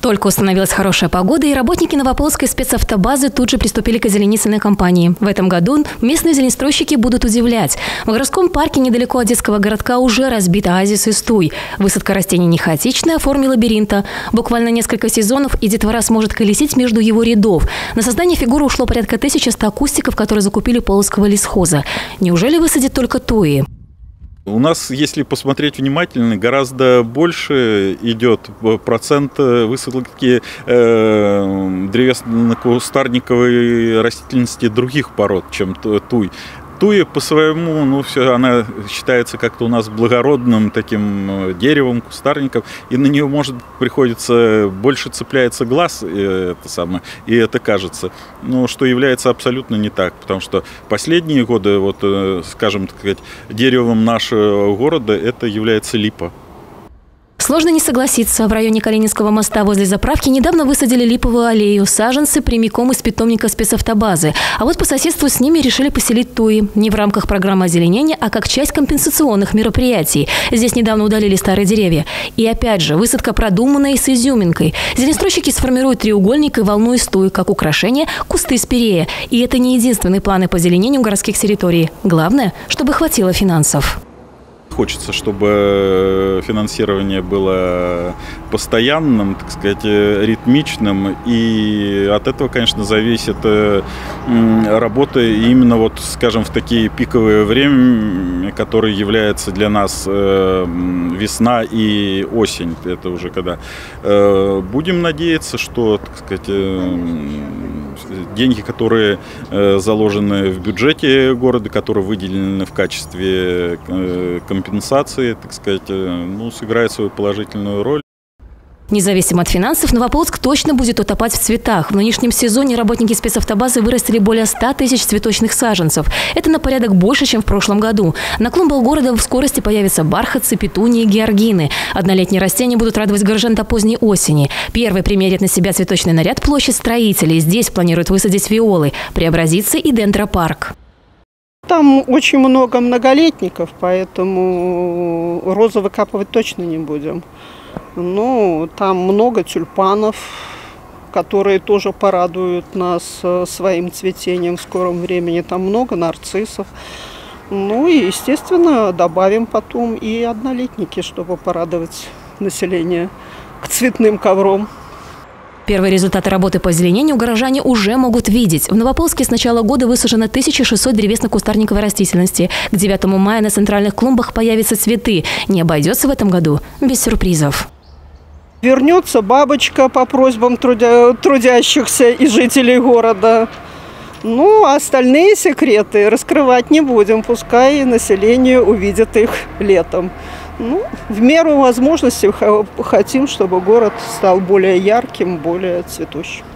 Только установилась хорошая погода, и работники Новополоцкой спецавтобазы тут же приступили к озеленительной кампании. В этом году местные зеленстройщики будут удивлять. В городском парке недалеко от детского городка уже разбит оазис и стуй. Высадка растений не хаотичная, а в форме лабиринта. Буквально несколько сезонов, и детвора сможет колесить между его рядов. На создание фигуры ушло порядка 1100 кустиков, которые закупили Полоцкого лесхоза. Неужели высадят только туи? У нас, если посмотреть внимательно, гораздо больше идет процент высадки древесно-кустарниковой растительности других пород, чем туй. Туя по своему, она считается как-то у нас благородным таким деревом, кустарником, и на нее, может, приходится, больше цепляется глаз, и это кажется, но что является абсолютно не так, потому что последние годы, скажем так, деревом нашего города это является липа. Сложно не согласиться. В районе Калининского моста возле заправки недавно высадили липовую аллею. Саженцы прямиком из питомника спецавтобазы. А вот по соседству с ними решили поселить туи. Не в рамках программы озеленения, а как часть компенсационных мероприятий. Здесь недавно удалили старые деревья. И опять же, высадка продуманная и с изюминкой. Зеленстройщики сформируют треугольник и волну из туи, как украшение кусты спирея. И это не единственные планы по озеленению городских территорий. Главное, чтобы хватило финансов. Хочется, чтобы финансирование было постоянным, так сказать, ритмичным. И от этого, конечно, зависит работа именно, скажем, в такие пиковые время, которые являются для нас весна и осень. Это уже когда будем надеяться, что, так сказать, деньги, которые заложены в бюджете города, которые выделены в качестве компенсации, так сказать, сыграет свою положительную роль. Независимо от финансов, Новополоцк точно будет утопать в цветах. В нынешнем сезоне работники спецавтобазы вырастили более 100 тысяч цветочных саженцев. Это на порядок больше, чем в прошлом году. На клумбах города в скорости появятся бархатцы, петунии и георгины. Однолетние растения будут радовать горожан до поздней осени. Первый примерит на себя цветочный наряд площадь Строителей. Здесь планируют высадить виолы. Преобразится и дендропарк. Там очень много многолетников, поэтому розы выкапывать точно не будем. Там много тюльпанов, которые тоже порадуют нас своим цветением в скором времени. Там много нарциссов. И, естественно, добавим потом и однолетники, чтобы порадовать население к цветным коврам. Первые результаты работы по озеленению горожане уже могут видеть. В Новополоцке с начала года высажено 1600 древесно-кустарниковой растительности. К 9 мая на центральных клумбах появятся цветы. Не обойдется в этом году без сюрпризов. Вернется бабочка по просьбам трудящихся и жителей города. А остальные секреты раскрывать не будем. Пускай население увидит их летом. В меру возможностей хотим, чтобы город стал более ярким, более цветущим.